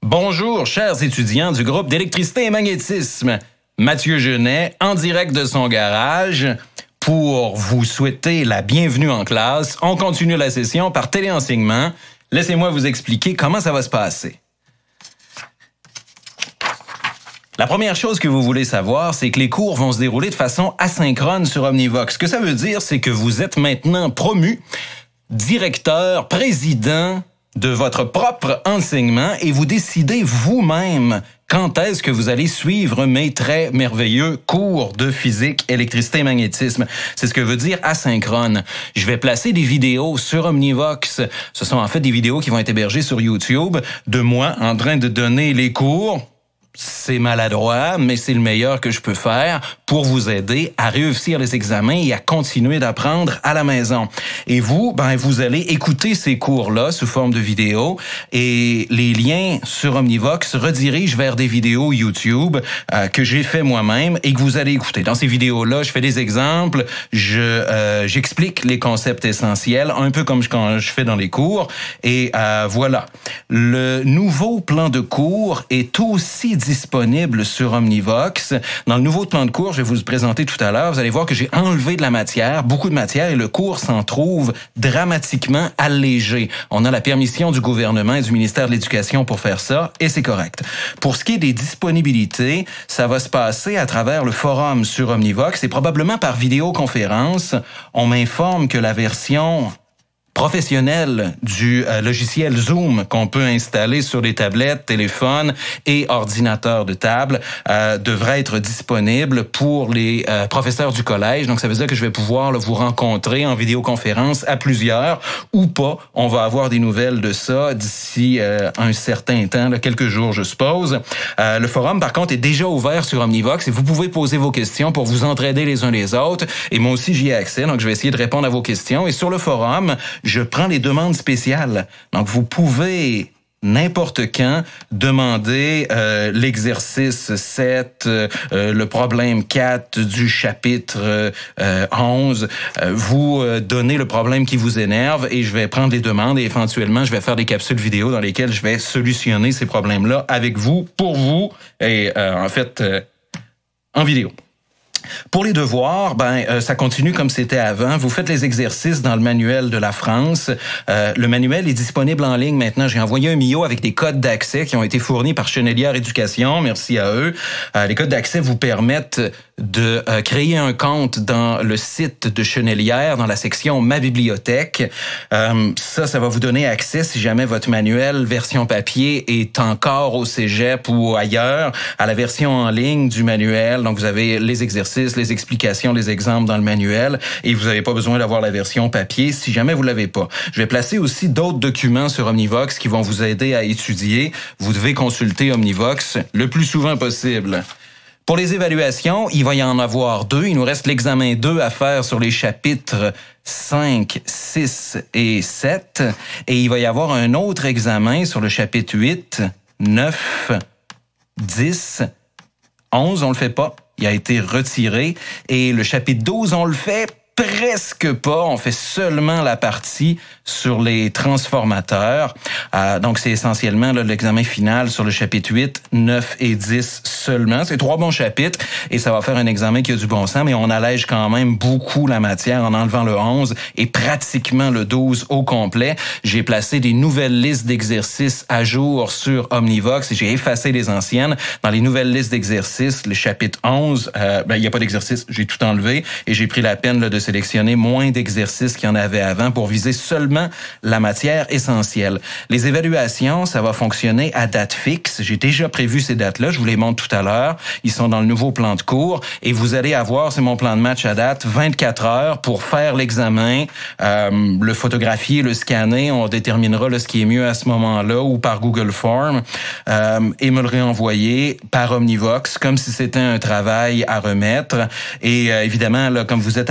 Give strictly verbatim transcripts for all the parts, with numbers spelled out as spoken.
Bonjour, chers étudiants du groupe d'électricité et magnétisme. Mathieu Genet, en direct de son garage, pour vous souhaiter la bienvenue en classe. On continue la session par téléenseignement. Laissez-moi vous expliquer comment ça va se passer. La première chose que vous voulez savoir, c'est que les cours vont se dérouler de façon asynchrone sur Omnivox. Ce que ça veut dire, c'est que vous êtes maintenant promu directeur, président de votre propre enseignement et vous décidez vous-même quand est-ce que vous allez suivre mes très merveilleux cours de physique, électricité et magnétisme. C'est ce que veut dire asynchrone. Je vais placer des vidéos sur Omnivox. Ce sont en fait des vidéos qui vont être hébergées sur YouTube de moi en train de donner les cours. C'est maladroit, mais c'est le meilleur que je peux faire pour vous aider à réussir les examens et à continuer d'apprendre à la maison. Et vous, ben, vous allez écouter ces cours-là sous forme de vidéos et les liens sur Omnivox redirigent vers des vidéos YouTube euh, que j'ai fait moi-même et que vous allez écouter. Dans ces vidéos-là, je fais des exemples, je euh, j'explique les concepts essentiels, un peu comme je, quand je fais dans les cours. Et euh, voilà. Le nouveau plan de cours est aussi disponible sur Omnivox. Dans le nouveau plan de cours, je vais vous le présenter tout à l'heure, vous allez voir que j'ai enlevé de la matière, beaucoup de matière, et le cours s'en trouve dramatiquement allégé. On a la permission du gouvernement et du ministère de l'Éducation pour faire ça, et c'est correct. Pour ce qui est des disponibilités, ça va se passer à travers le forum sur Omnivox et probablement par vidéoconférence. On m'informe que la version professionnel du euh, logiciel Zoom qu'on peut installer sur les tablettes, téléphones et ordinateurs de table euh, devrait être disponible pour les euh, professeurs du collège. Donc, ça veut dire que je vais pouvoir là, vous rencontrer en vidéoconférence à plusieurs ou pas. On va avoir des nouvelles de ça d'ici euh, un certain temps, là, quelques jours, je suppose. Euh, le forum, par contre, est déjà ouvert sur Omnivox et vous pouvez poser vos questions pour vous entraider les uns les autres. Et moi aussi, j'y ai accès, donc je vais essayer de répondre à vos questions. Et sur le forum, je prends les demandes spéciales. Donc, vous pouvez n'importe quand demander euh, l'exercice sept, euh, le problème quatre du chapitre euh, onze. Euh, vous euh, donnez le problème qui vous énerve et je vais prendre les demandes et éventuellement, je vais faire des capsules vidéo dans lesquelles je vais solutionner ces problèmes-là avec vous, pour vous et euh, en fait, euh, en vidéo. Pour les devoirs, ben euh, ça continue comme c'était avant. Vous faites les exercices dans le manuel de la France. Euh, le manuel est disponible en ligne maintenant. J'ai envoyé un M I O avec des codes d'accès qui ont été fournis par Chenelière Éducation. Merci à eux. Euh, les codes d'accès vous permettent de euh, créer un compte dans le site de Chenelière, dans la section Ma bibliothèque. Euh, ça, ça va vous donner accès, si jamais votre manuel version papier est encore au cégep ou ailleurs, à la version en ligne du manuel. Donc, vous avez les exercices, les explications, les exemples dans le manuel et vous n'avez pas besoin d'avoir la version papier si jamais vous l'avez pas. Je vais placer aussi d'autres documents sur Omnivox qui vont vous aider à étudier. Vous devez consulter Omnivox le plus souvent possible. Pour les évaluations, il va y en avoir deux. Il nous reste l'examen deux à faire sur les chapitres cinq, six et sept. Et il va y avoir un autre examen sur le chapitre huit, neuf, dix, onze. On le fait pas. Il a été retiré. Et le chapitre douze, on le fait presque pas. On fait seulement la partie sur les transformateurs. Euh, donc, c'est essentiellement là, l'examen final sur le chapitre huit, neuf et dix seulement. C'est trois bons chapitres et ça va faire un examen qui a du bon sens, mais on allège quand même beaucoup la matière en enlevant le onze et pratiquement le douze au complet. J'ai placé des nouvelles listes d'exercices à jour sur Omnivox et j'ai effacé les anciennes. Dans les nouvelles listes d'exercices, le chapitre onze, euh, ben, il n'y a pas d'exercice, j'ai tout enlevé et j'ai pris la peine là, de sélectionner moins d'exercices qu'il y en avait avant pour viser seulement la matière essentielle. Les évaluations, ça va fonctionner à date fixe. J'ai déjà prévu ces dates-là. Je vous les montre tout à l'heure. Ils sont dans le nouveau plan de cours et vous allez avoir, c'est mon plan de match à date, vingt-quatre heures pour faire l'examen, euh, le photographier, le scanner. On déterminera là, ce qui est mieux à ce moment-là ou par Google Form euh, et me le réenvoyer par Omnivox comme si c'était un travail à remettre. Et euh, évidemment, là, comme vous êtes à la maison,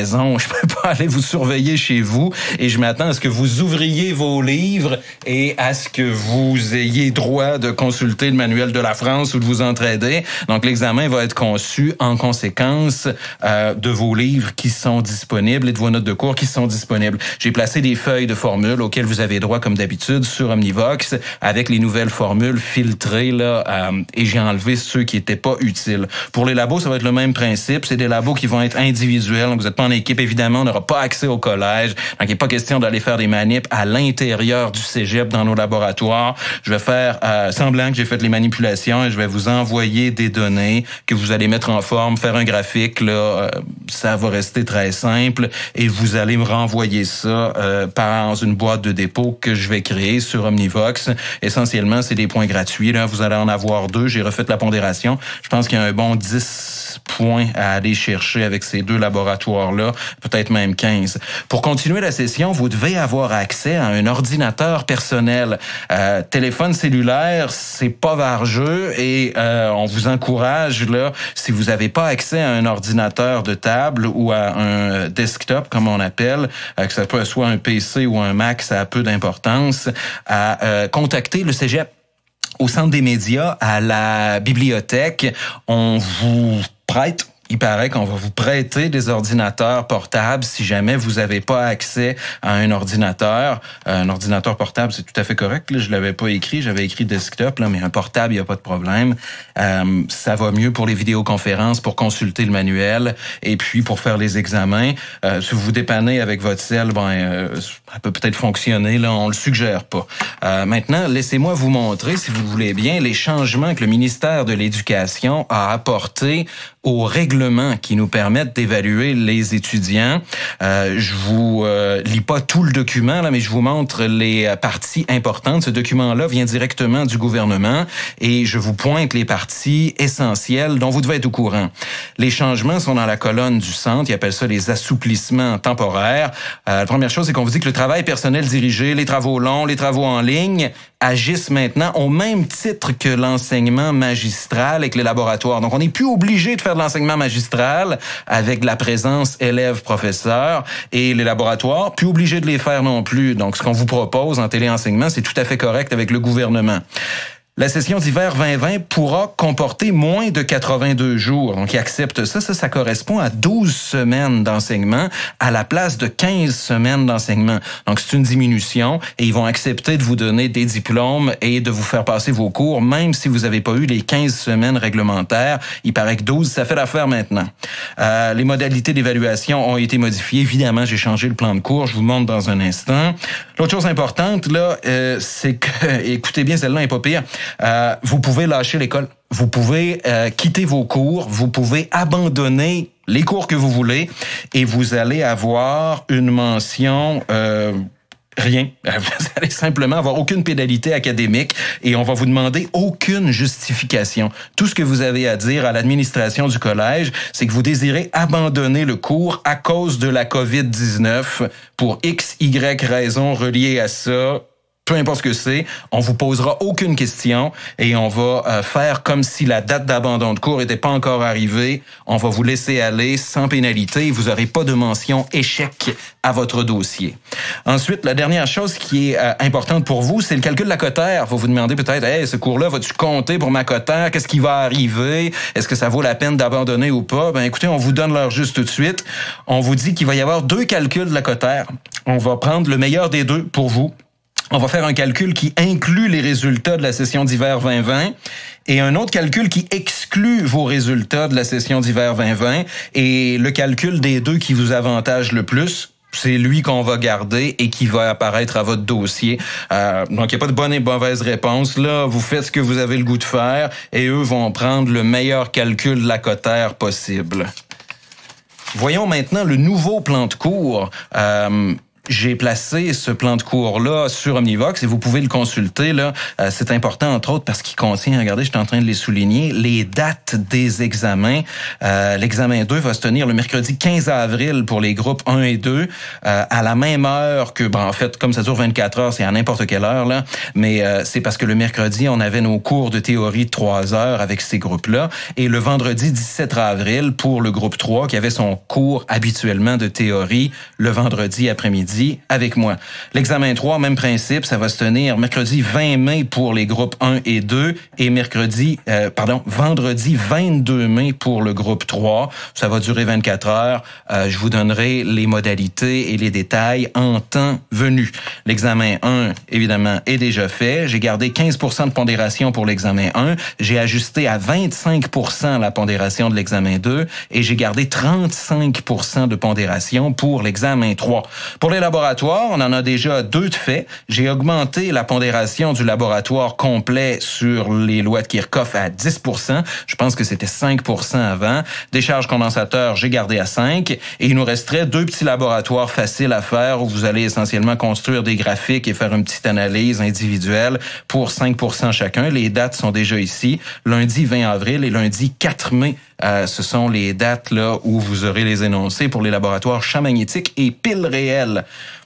maison. Je peux pas aller vous surveiller chez vous et je m'attends à ce que vous ouvriez vos livres et à ce que vous ayez droit de consulter le manuel de la France ou de vous entraider. Donc, l'examen va être conçu en conséquence euh, de vos livres qui sont disponibles et de vos notes de cours qui sont disponibles. J'ai placé des feuilles de formules auxquelles vous avez droit, comme d'habitude, sur Omnivox, avec les nouvelles formules filtrées, là, euh, et j'ai enlevé ceux qui étaient pas utiles. Pour les labos, ça va être le même principe. C'est des labos qui vont être individuels. Donc, vous n'êtes pas en équipe, évidemment. On n'aura pas accès au collège. Donc, il n'est pas question d'aller faire des manips à l'intérieur du cégep dans nos laboratoires. Je vais faire euh, semblant que j'ai fait les manipulations et je vais vous envoyer des données que vous allez mettre en forme, faire un graphique. Là, euh, ça va rester très simple et vous allez me renvoyer ça euh, par une boîte de dépôt que je vais créer sur Omnivox. Essentiellement, c'est des points gratuits. Là, vous allez en avoir deux. J'ai refait la pondération. Je pense qu'il y a un bon dix points à aller chercher avec ces deux laboratoires-là, peut-être même quinze. Pour continuer la session, vous devez avoir accès à un ordinateur personnel. Euh, téléphone cellulaire, c'est pas vargeux et euh, on vous encourage, là, si vous n'avez pas accès à un ordinateur de table ou à un desktop, comme on appelle, euh, que ça peut soit un P C ou un Mac, ça a peu d'importance, à euh, contacter le cégep. Au centre des médias, à la bibliothèque, on vous prête. Il paraît qu'on va vous prêter des ordinateurs portables si jamais vous n'avez pas accès à un ordinateur. Un ordinateur portable, c'est tout à fait correct. Là, je l'avais pas écrit, j'avais écrit desktop, là, mais un portable, il n'y a pas de problème. Euh, ça va mieux pour les vidéoconférences, pour consulter le manuel et puis pour faire les examens. Euh, si vous vous dépannez avec votre cell, ben, euh, ça peut peut-être fonctionner. Là, on le suggère pas. Euh, maintenant, laissez-moi vous montrer, si vous voulez bien, les changements que le ministère de l'Éducation a apportés aux règlements qui nous permettent d'évaluer les étudiants. Euh, je vous euh, lis pas tout le document, là, mais je vous montre les parties importantes. Ce document-là vient directement du gouvernement et je vous pointe les parties essentielles dont vous devez être au courant. Les changements sont dans la colonne du centre. Ils appellent ça les assouplissements temporaires. Euh, la première chose, c'est qu'on vous dit que le travail personnel dirigé, les travaux longs, les travaux en ligne agissent maintenant au même titre que l'enseignement magistral avec les laboratoires. Donc, on n'est plus obligé de faire de l'enseignement magistral avec de la présence élève-professeur et les laboratoires, plus obligé de les faire non plus. Donc, ce qu'on vous propose en téléenseignement, c'est tout à fait correct avec le gouvernement. La session d'hiver vingt vingt pourra comporter moins de quatre-vingt-deux jours. Donc, ils acceptent ça. Ça, ça correspond à douze semaines d'enseignement à la place de quinze semaines d'enseignement. Donc, c'est une diminution et ils vont accepter de vous donner des diplômes et de vous faire passer vos cours, même si vous n'avez pas eu les quinze semaines réglementaires. Il paraît que douze, ça fait l'affaire maintenant. Euh, les modalités d'évaluation ont été modifiées. Évidemment, j'ai changé le plan de cours. Je vous montre dans un instant. L'autre chose importante, là, euh, c'est que, écoutez bien, celle-là n'est pas pire. Euh, vous pouvez lâcher l'école. Vous pouvez euh, quitter vos cours. Vous pouvez abandonner les cours que vous voulez et vous allez avoir une mention... Euh, Rien. Vous allez simplement avoir aucune pénalité académique et on va vous demander aucune justification. Tout ce que vous avez à dire à l'administration du collège, c'est que vous désirez abandonner le cours à cause de la covid dix-neuf pour X, Y raisons reliées à ça. Peu importe ce que c'est, on vous posera aucune question et on va euh, faire comme si la date d'abandon de cours n'était pas encore arrivée. On va vous laisser aller sans pénalité et vous n'aurez pas de mention échec à votre dossier. Ensuite, la dernière chose qui est euh, importante pour vous, c'est le calcul de la quotaire. Vous vous demandez peut-être, hey, ce cours-là, vas-tu compter pour ma quotaire? Qu'est-ce qui va arriver? Est-ce que ça vaut la peine d'abandonner ou pas? Ben, écoutez, on vous donne l'heure juste tout de suite. On vous dit qu'il va y avoir deux calculs de la quotaire. On va prendre le meilleur des deux pour vous. On va faire un calcul qui inclut les résultats de la session d'hiver vingt vingt et un autre calcul qui exclut vos résultats de la session d'hiver vingt vingt et le calcul des deux qui vous avantage le plus. C'est lui qu'on va garder et qui va apparaître à votre dossier. Euh, donc, il n'y a pas de bonne et mauvaise réponse. Là, vous faites ce que vous avez le goût de faire et eux vont prendre le meilleur calcul de la quotaire possible. Voyons maintenant le nouveau plan de cours. Euh, j'ai placé ce plan de cours-là sur Omnivox et vous pouvez le consulter. Là, euh, c'est important, entre autres, parce qu'il contient, regardez, je suis en train de les souligner, les dates des examens. Euh, l'examen deux va se tenir le mercredi quinze avril pour les groupes un et deux, euh, à la même heure que, ben, en fait, comme ça dure vingt-quatre heures, c'est à n'importe quelle heure, là, mais euh, c'est parce que le mercredi, on avait nos cours de théorie de trois heures avec ces groupes-là, et le vendredi dix-sept avril pour le groupe trois, qui avait son cours habituellement de théorie le vendredi après-midi avec moi. L'examen trois, même principe, ça va se tenir mercredi vingt mai pour les groupes un et deux et mercredi, euh, pardon, vendredi vingt-deux mai pour le groupe trois. Ça va durer vingt-quatre heures. Euh, je vous donnerai les modalités et les détails en temps venu. L'examen un, évidemment, est déjà fait. J'ai gardé quinze pour cent de pondération pour l'examen un. J'ai ajusté à vingt-cinq pour cent la pondération de l'examen deux et j'ai gardé trente-cinq pour cent de pondération pour l'examen trois. Pour les laboratoires, on en a déjà deux de fait. J'ai augmenté la pondération du laboratoire complet sur les lois de Kirchhoff à dix pour cent. Je pense que c'était cinq pour cent avant. Décharge condensateur, j'ai gardé à cinq. Et il nous resterait deux petits laboratoires faciles à faire où vous allez essentiellement construire des graphiques et faire une petite analyse individuelle pour cinq pour cent chacun. Les dates sont déjà ici. Lundi vingt avril et lundi quatre mai. Euh, ce sont les dates là où vous aurez les énoncés pour les laboratoires champ magnétique et piles réelles.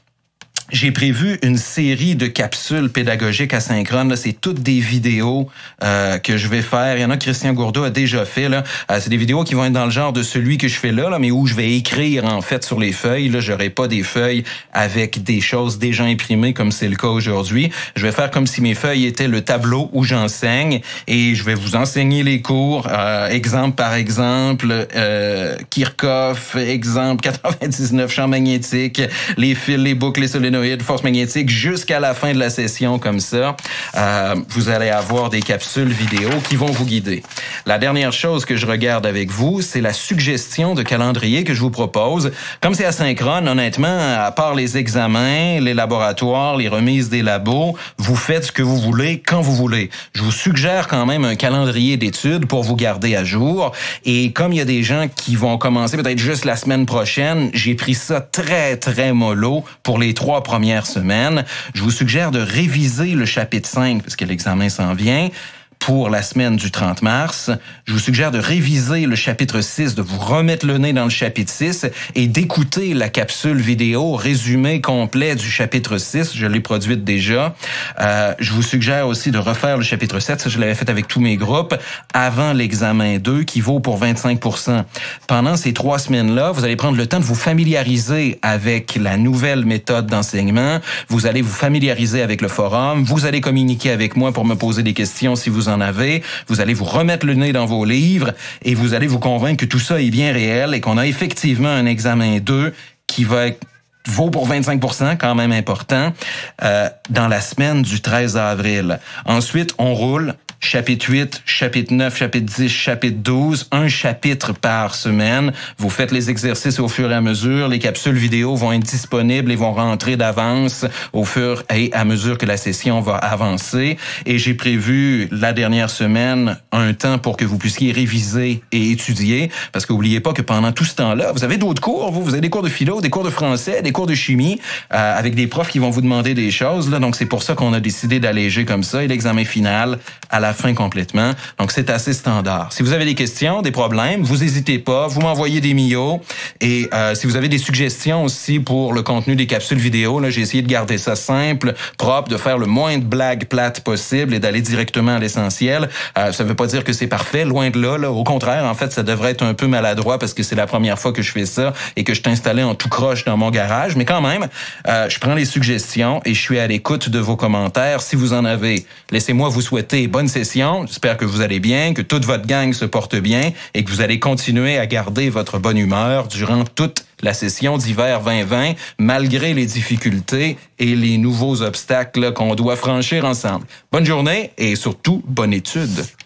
J'ai prévu une série de capsules pédagogiques asynchrones. C'est toutes des vidéos euh, que je vais faire. Il y en a que Christian Gourdeau a déjà fait. Là. Euh, c'est des vidéos qui vont être dans le genre de celui que je fais là, là, mais où je vais écrire en fait sur les feuilles. Là, j'aurai pas des feuilles avec des choses déjà imprimées comme c'est le cas aujourd'hui. Je vais faire comme si mes feuilles étaient le tableau où j'enseigne et je vais vous enseigner les cours. Euh, exemple par exemple, euh, Kirchhoff, exemple quatre-vingt-dix-neuf champ magnétique, les fils, les boucles, les solénoïdes, force magnétique, jusqu'à la fin de la session comme ça. Euh, vous allez avoir des capsules vidéo qui vont vous guider. La dernière chose que je regarde avec vous, c'est la suggestion de calendrier que je vous propose. Comme c'est asynchrone, honnêtement, à part les examens, les laboratoires, les remises des labos, vous faites ce que vous voulez quand vous voulez. Je vous suggère quand même un calendrier d'études pour vous garder à jour. Et comme il y a des gens qui vont commencer peut-être juste la semaine prochaine, j'ai pris ça très, très mollo pour les trois premières semaines. Je vous suggère de réviser le chapitre cinq, parce que l'examen s'en vient, pour la semaine du trente mars. Je vous suggère de réviser le chapitre six, de vous remettre le nez dans le chapitre six et d'écouter la capsule vidéo résumé complet du chapitre six. Je l'ai produite déjà. Euh, je vous suggère aussi de refaire le chapitre sept. Ça, je l'avais fait avec tous mes groupes avant l'examen deux qui vaut pour vingt-cinq pour cent. Pendant ces trois semaines-là, vous allez prendre le temps de vous familiariser avec la nouvelle méthode d'enseignement. Vous allez vous familiariser avec le forum. Vous allez communiquer avec moi pour me poser des questions si vous en avez. Vous allez vous remettre le nez dans vos livres et vous allez vous convaincre que tout ça est bien réel et qu'on a effectivement un examen deux qui va être vaut pour vingt-cinq pour cent, quand même important, euh, dans la semaine du treize avril. Ensuite, on roule chapitre huit, chapitre neuf, chapitre dix, chapitre douze, un chapitre par semaine. Vous faites les exercices au fur et à mesure. Les capsules vidéo vont être disponibles et vont rentrer d'avance au fur et à mesure que la session va avancer. Et j'ai prévu la dernière semaine un temps pour que vous puissiez réviser et étudier. Parce que n'oubliez pas que pendant tout ce temps-là, vous avez d'autres cours. Vous, vous avez des cours de philo, des cours de français, des cours de chimie, euh, avec des profs qui vont vous demander des choses. Là. Donc, c'est pour ça qu'on a décidé d'alléger comme ça. Et l'examen final, à la fin complètement. Donc, c'est assez standard. Si vous avez des questions, des problèmes, vous n'hésitez pas, vous m'envoyez des M I O. Et euh, si vous avez des suggestions aussi pour le contenu des capsules vidéo, là, j'ai essayé de garder ça simple, propre, de faire le moins de blagues plates possible et d'aller directement à l'essentiel. Euh, ça ne veut pas dire que c'est parfait, loin de là, là. Au contraire, en fait, ça devrait être un peu maladroit parce que c'est la première fois que je fais ça et que je t'installais en tout croche dans mon garage. Mais quand même, euh, je prends les suggestions et je suis à l'écoute de vos commentaires. Si vous en avez, laissez-moi vous souhaiter bonne session. J'espère que vous allez bien, que toute votre gang se porte bien et que vous allez continuer à garder votre bonne humeur durant toute la session d'hiver vingt vingt, malgré les difficultés et les nouveaux obstacles qu'on doit franchir ensemble. Bonne journée et surtout, bonne étude.